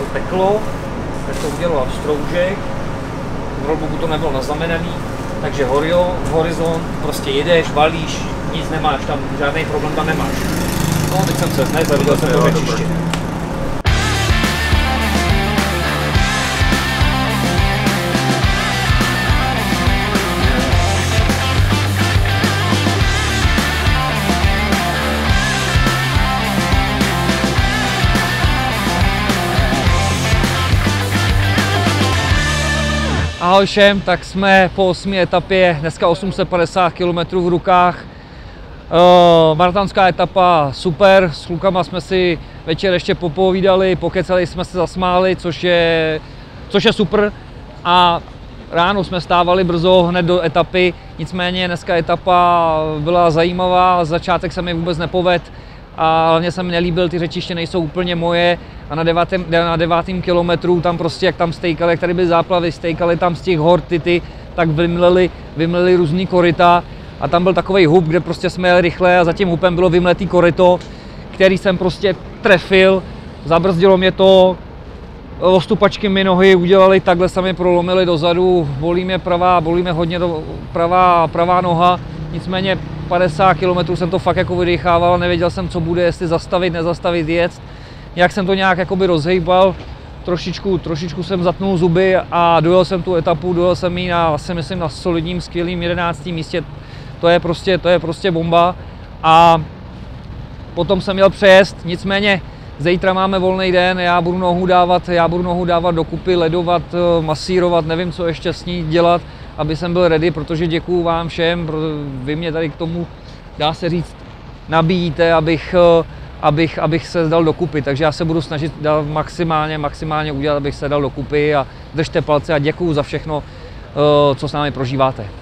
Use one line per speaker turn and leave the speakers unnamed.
peklo, tak to udělal stroužek, v rollbooku to nebylo naznamenaný, takže horizont, prostě jedeš, valíš, nic nemáš, tam žádný problém tam nemáš. No, teď jsem se znesl, viděl jsem to řečiště. Ahoj všem, tak jsme po 8. etapě, dneska 850 km v rukách. Maratanská etapa super, s klukama jsme si večer ještě popovídali, pokecali jsme se, zasmáli, což je super. A ráno jsme stávali brzo hned do etapy, nicméně dneska etapa byla zajímavá, začátek se mi vůbec nepovedl a hlavně se mi nelíbil, ty řečiště nejsou úplně moje a na 9. kilometru tam prostě, jak tam stejkali, jak tady byly záplavy, stejkali tam z těch hor tak vymleli různý koryta a tam byl takovej hub, kde prostě jsme jeli rychle a za tím hubem bylo vymletý koryto, který jsem prostě trefil, zabrzdilo mě to, ostupačky mi nohy udělali, takhle se mi prolomili dozadu, bolí mě hodně pravá noha, nicméně 50 km jsem to fakt jako vydechával, nevěděl jsem, co bude, jestli zastavit, nezastavit, jet. Jak jsem to nějak jakoby rozhejbal, trošičku jsem zatnul zuby a dojel jsem tu etapu, dojel jsem ji na, asi myslím, na solidním, skvělým 11. místě. To je prostě bomba. A potom jsem měl přejezd, nicméně zítra máme volný den, já budu nohu dávat dokupy, ledovat, masírovat, nevím, co ještě s ní dělat, aby jsem byl ready, protože děkuju vám všem, vy mě tady k tomu, dá se říct, nabíjíte, abych se dal dokupy, takže já se budu snažit maximálně udělat, abych se dal dokupy a držte palce a děkuju za všechno, co s námi prožíváte.